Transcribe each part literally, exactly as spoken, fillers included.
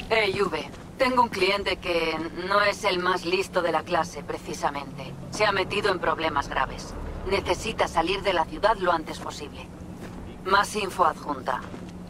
Hey, V. Tengo un cliente que no es el más listo de la clase, precisamente. Se ha metido en problemas graves. Necesita salir de la ciudad lo antes posible. Más info adjunta.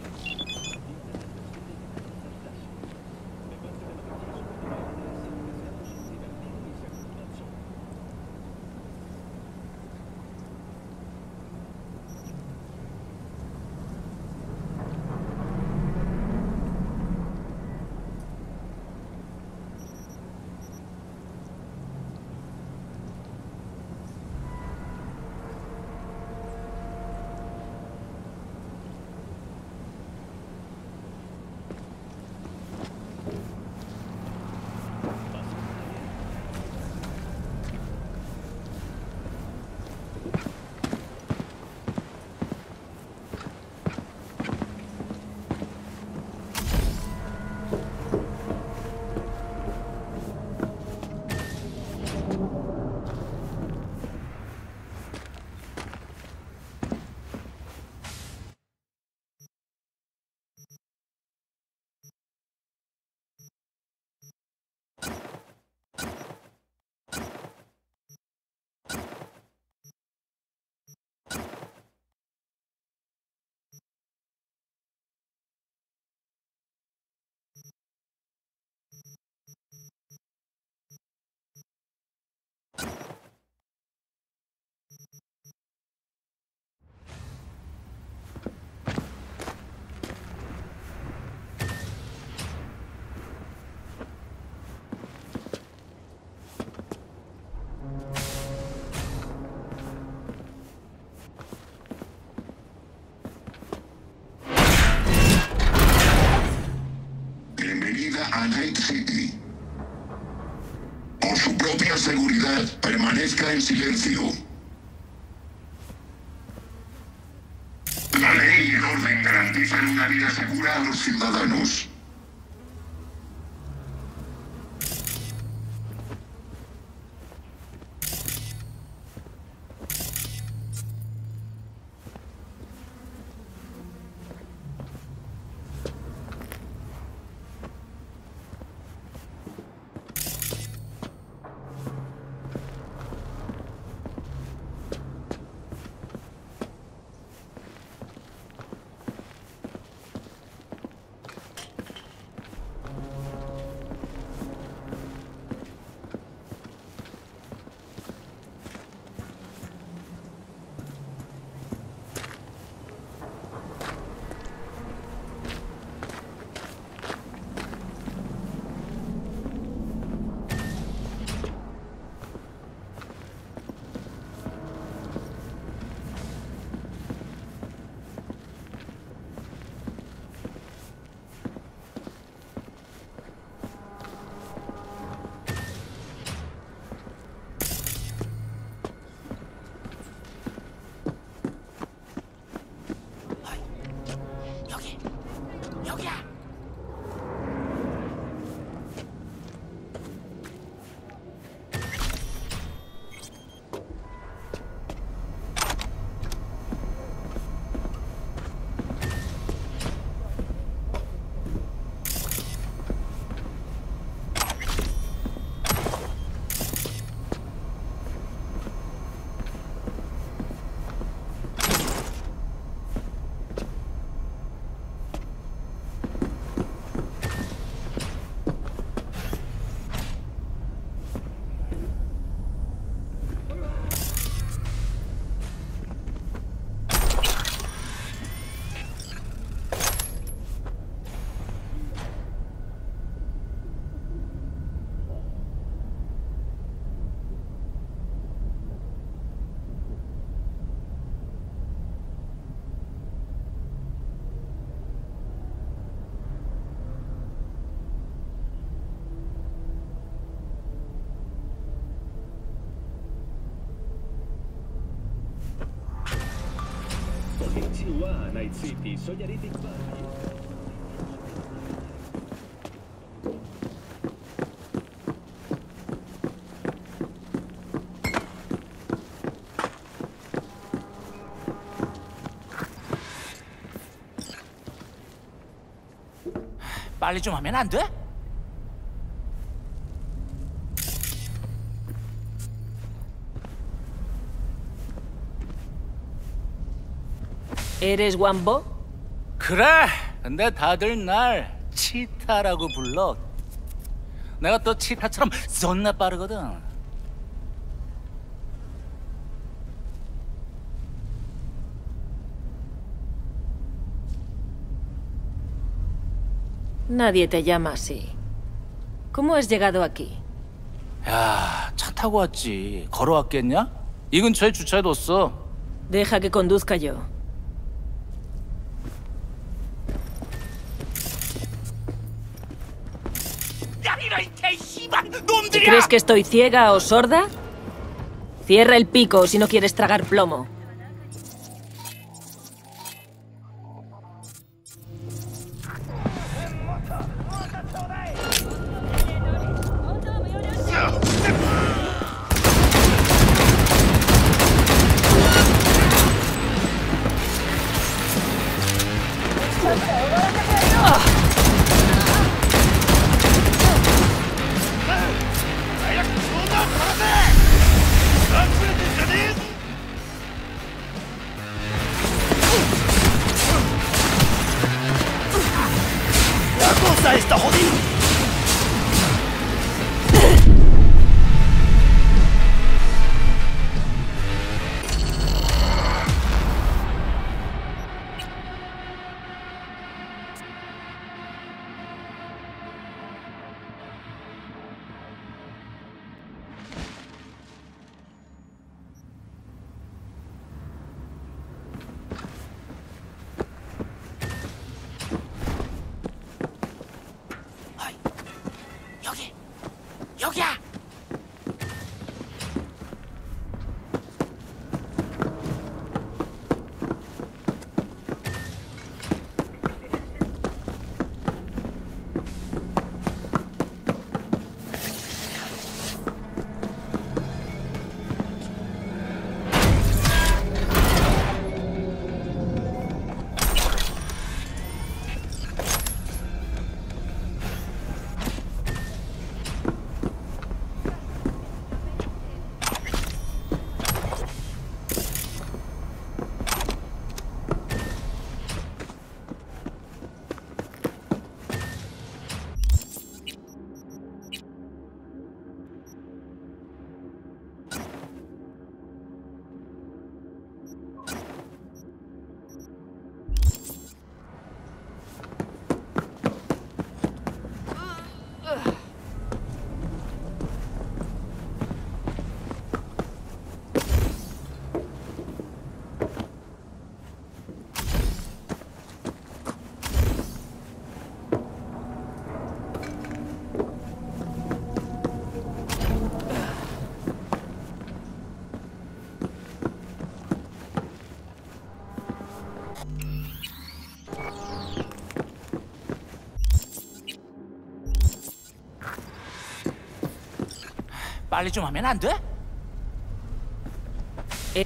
A Night City. Por su propia seguridad, permanezca en silencio. La ley y el orden garantizan una vida segura a los ciudadanos. Konnichiwa, Night City. Soy Arithic Barry. 빨리 좀 하면 안 돼? ¿Eres Wambo? 그래. 근데 다들 날 치타라고 불러. 내가 또 치타처럼 존나 빠르거든. Nadie te llama así. ¿Cómo has llegado aquí? 야, 차 타고 왔지. 걸어왔겠냐? 이 근처에 주차해뒀어. Deja que conduzca yo. ¿Crees que estoy ciega o sorda? Cierra el pico si no quieres tragar plomo. 여기! 여기야! 빨리 좀 하면 안 돼? 에...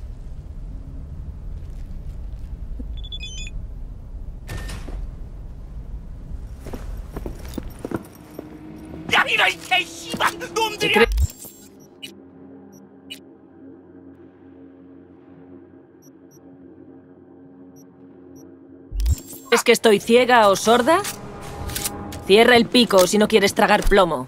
야, 이런 개씨발 놈들이야! 그래... ¿Es que estoy ciega o sorda? Cierra el pico si no quieres tragar plomo.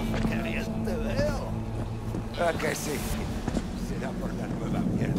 ¡Qué bien te veo! ¿A que sí? Será por la nueva mierda.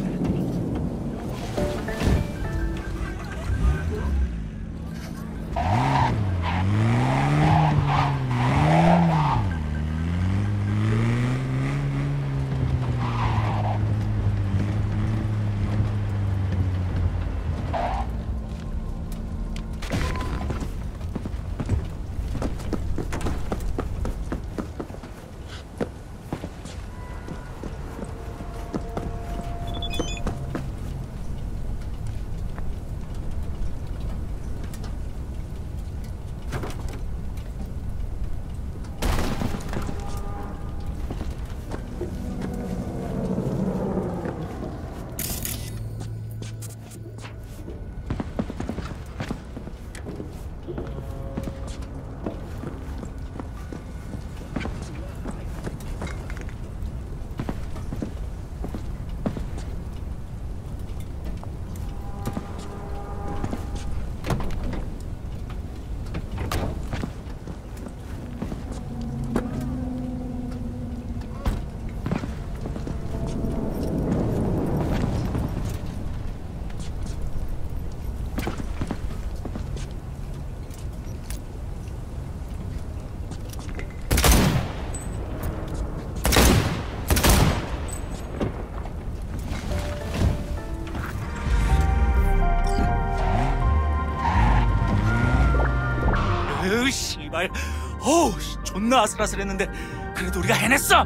으 씨발. 어우, 씨, 존나 아슬아슬했는데 그래도 우리가 해냈어.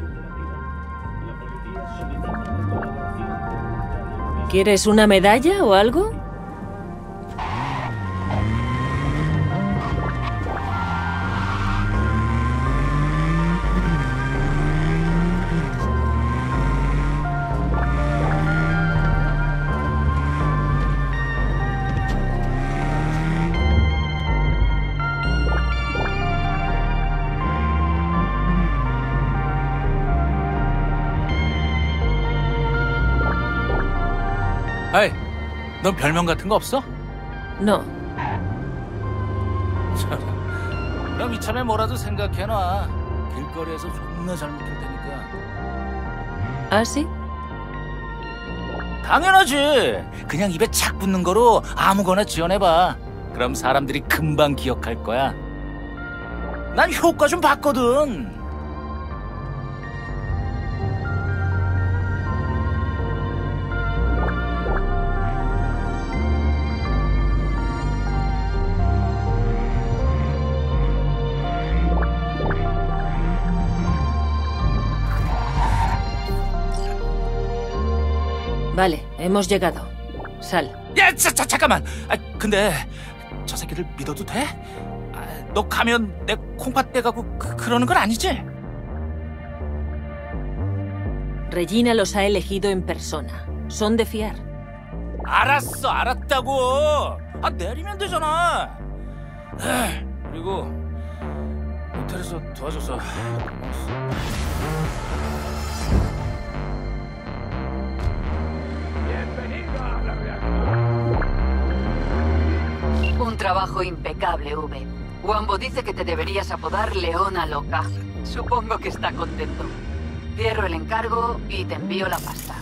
¿Quieres una medalla o algo? 아이, 넌 별명 같은 거 없어? No. 그럼 이참에 뭐라도 생각해놔. 길거리에서 존나 잘 먹힐 테니까. ¿Ah, sí? 당연하지. 그냥 입에 착 붙는 거로 아무거나 지어내봐. 그럼 사람들이 금방 기억할 거야. 난 효과 좀 봤거든. Vale, hemos llegado. Sal. 야, 자, 자, 잠깐만. 아, 근데 저 새끼들 믿어도 돼? 아, 너 가면 내 콩팥 떼가고 그, 그러는 건 아니지? Regina los ha elegido en persona. Son de fiar. 알았어, 알았다고. 아, 내리면 되잖아. 에이, 그리고 호텔에서 도와줘서 고마웠어. Un trabajo impecable, V. Wambo dice que te deberías apodar Leona Loca. Supongo que está contento. Cierro el encargo y te envío la pasta.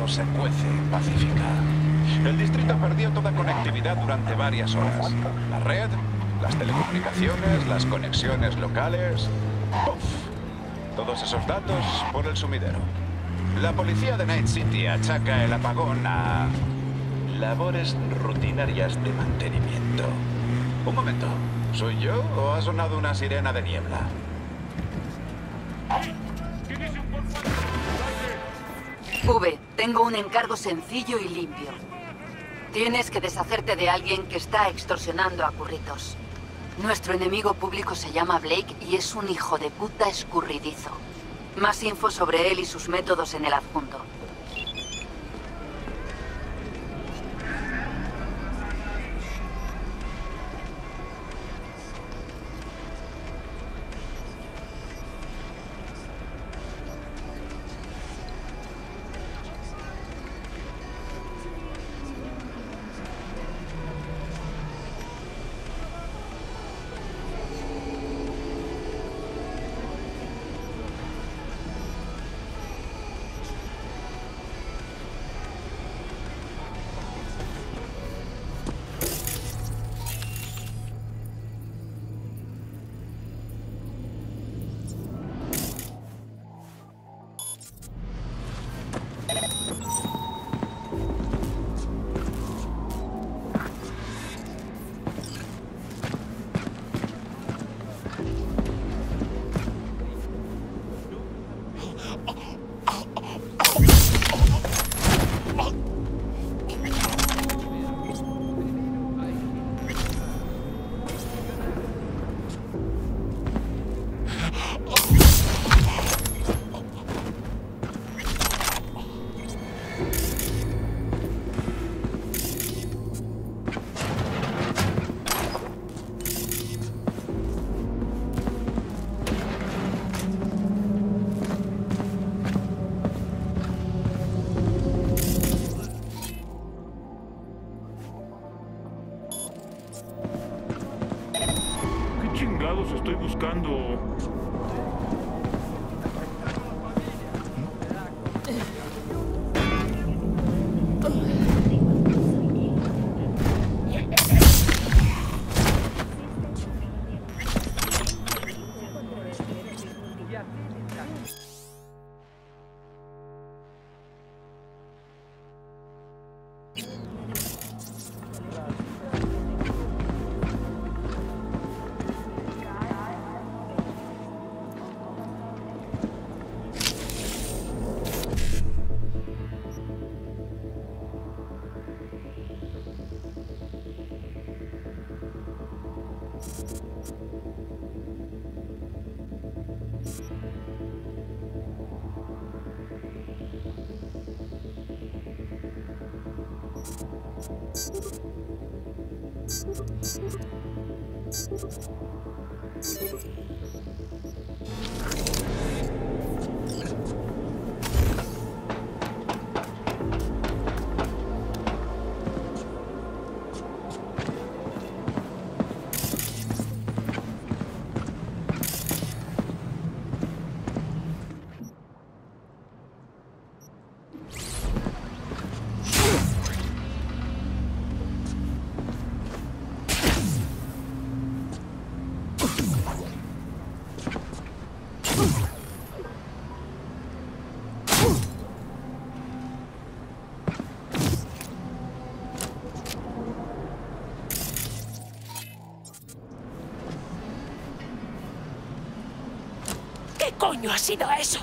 pero se cuece pacífica. El distrito perdió toda conectividad durante varias horas. La red, las telecomunicaciones, las conexiones locales... ¡Puf! Todos esos datos por el sumidero. La policía de Night City achaca el apagón a... labores rutinarias de mantenimiento. Un momento, ¿soy yo o ha sonado una sirena de niebla? V, tengo un encargo sencillo y limpio. Tienes que deshacerte de alguien que está extorsionando a curritos. Nuestro enemigo público se llama Blake y es un hijo de puta escurridizo. Más info sobre él y sus métodos en el adjunto. Estoy buscando. ¿Qué coño ha sido eso?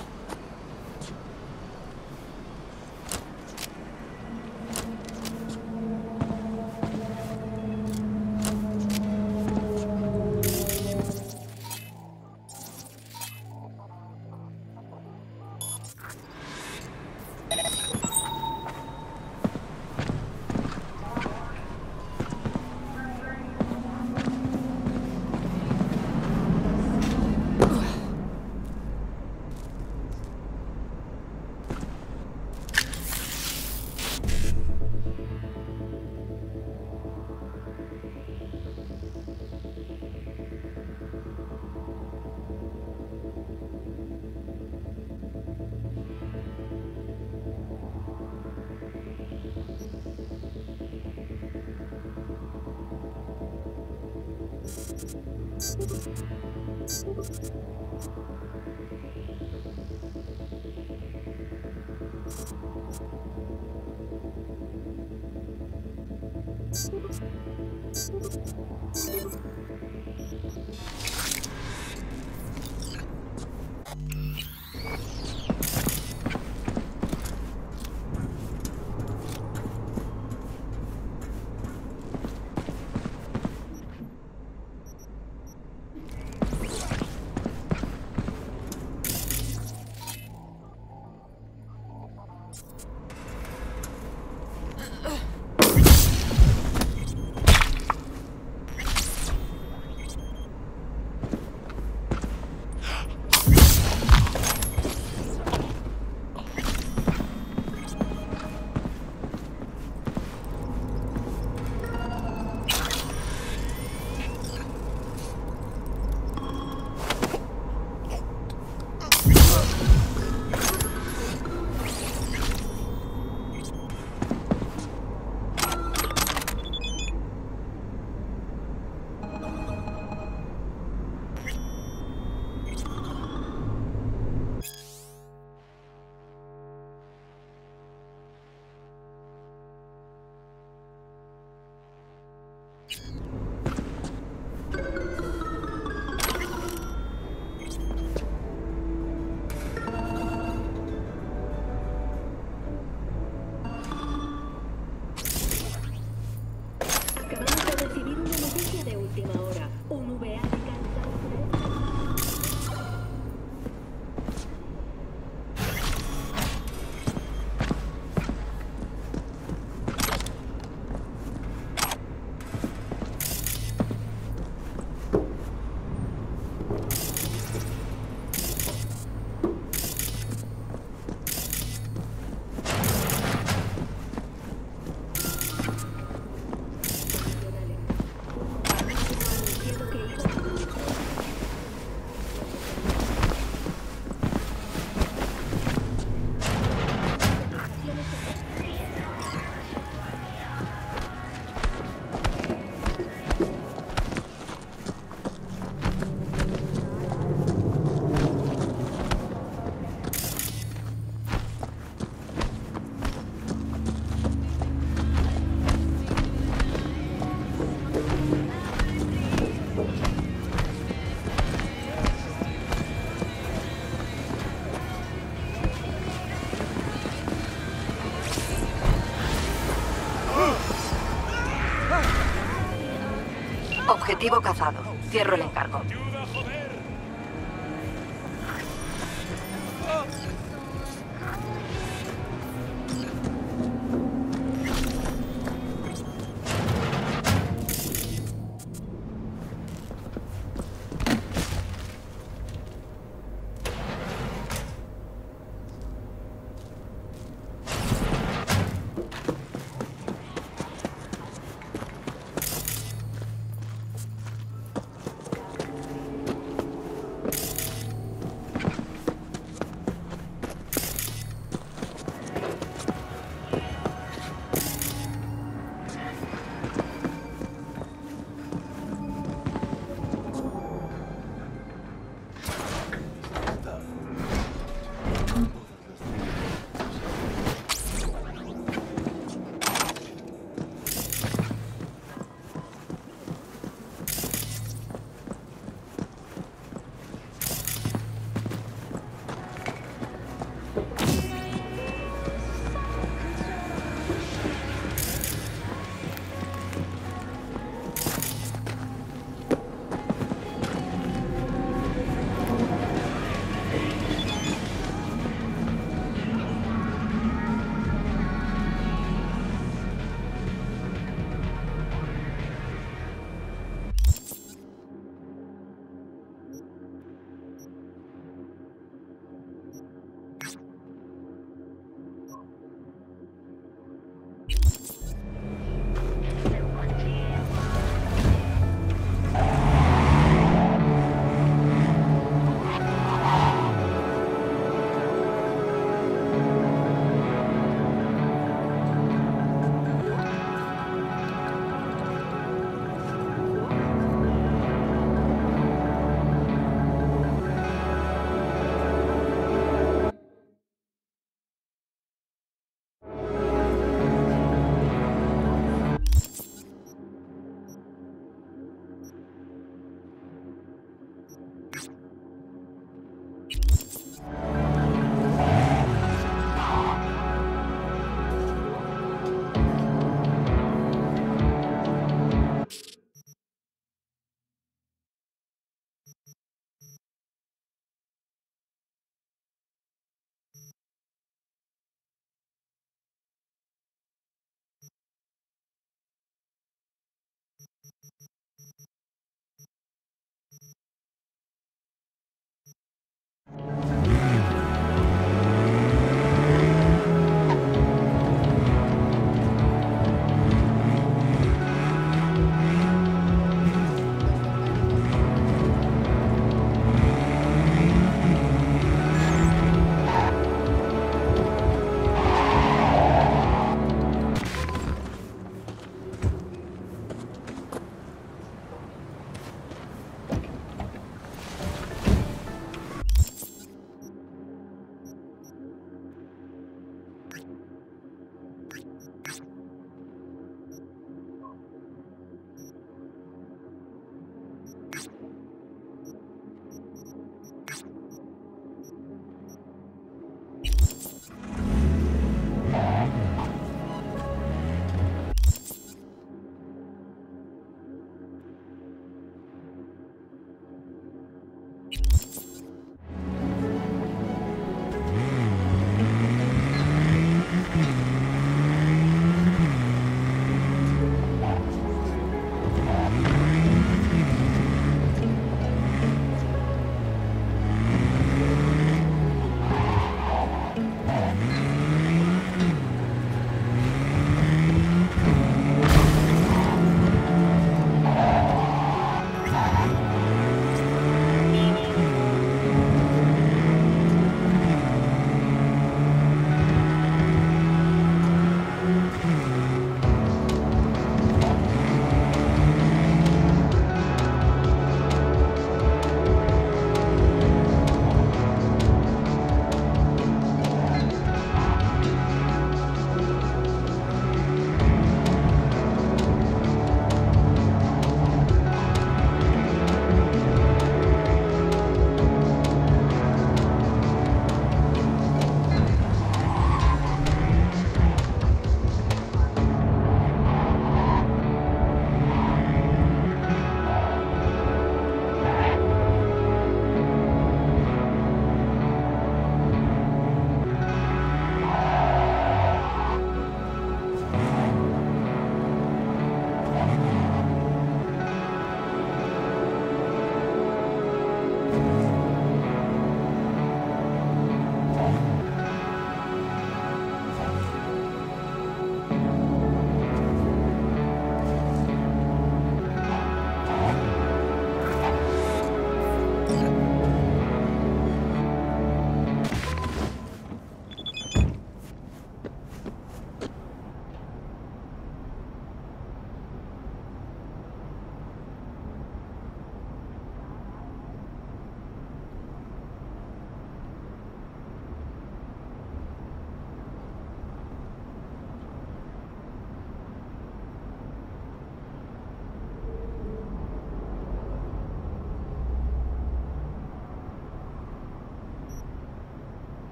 Objetivo cazado. Cierro el encargo.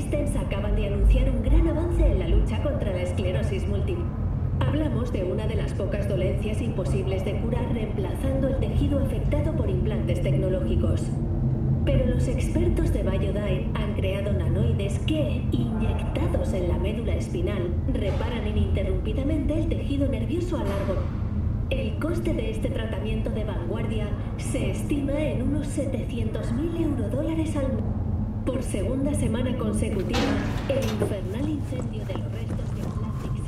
Systems acaban de anunciar un gran avance en la lucha contra la esclerosis múltiple. Hablamos de una de las pocas dolencias imposibles de curar reemplazando el tejido afectado por implantes tecnológicos. Pero los expertos de Biodyne han creado nanoides que, inyectados en la médula espinal, reparan ininterrumpidamente el tejido nervioso a largo. El coste de este tratamiento de vanguardia se estima en unos setecientos mil eurodólares al mes. Por segunda semana consecutiva, el infernal incendio de los restos de Atlantic